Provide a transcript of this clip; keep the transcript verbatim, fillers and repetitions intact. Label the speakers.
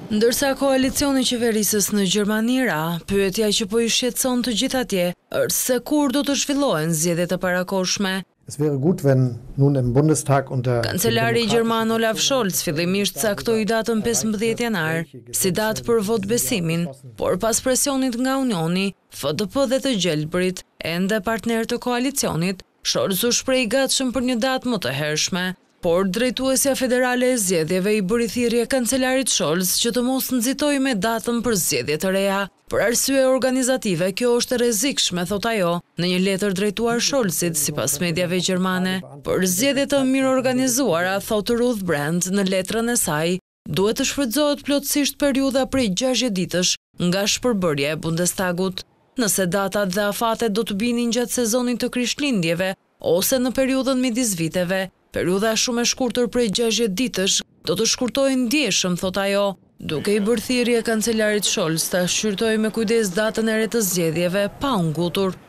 Speaker 1: Ndërsa koalicioni qeverisës në Gjermani ra, pyetja që po i shqetëson të gjithë atje është se kur do të zhvillohen zgjedhjet e parakohshme.
Speaker 2: Es wäre gut, wenn nun im Bundestag unter
Speaker 1: Kancelari gjerman Olaf Scholz fillimisht caktoi datën pesëmbëdhjetë janar si datë për vot besimin, por pas presionit nga Unioni, F D P dhe të gjelbrit, ende partner të koalicionit, Scholz u shpreh i gatshëm për një datë më të hershme. Por drejtuesja federale e zgjedhjeve i bëri thirrje kancelarit Scholz që të mos nxitojë me datën për zgjedhje të reja. Për arsye organizative, kjo është e rrezikshme, thot ajo, në një letër drejtuar Scholzit, sipas mediave gjermane. Për zgjedhje të mirë organizuara, thot Ruth Brand në letrën e saj, duhet të shfrytëzohet plotësisht periudha prej gjashtë ditësh nga shpërbërja e Bundestagut. Nëse datat dhe afatet do të binin gjatë sezonit të Krishtlindjeve ose në periudhën midis viteve, periudha shumë e shkurtër prej gjashtë ditësh do të shkurtojë ndjeshëm, thot ajo, duke i bërë thirrje kancelarit Scholz ta shqyrtojë me kujdes datën e re të zgjedhjeve pa u ngutur.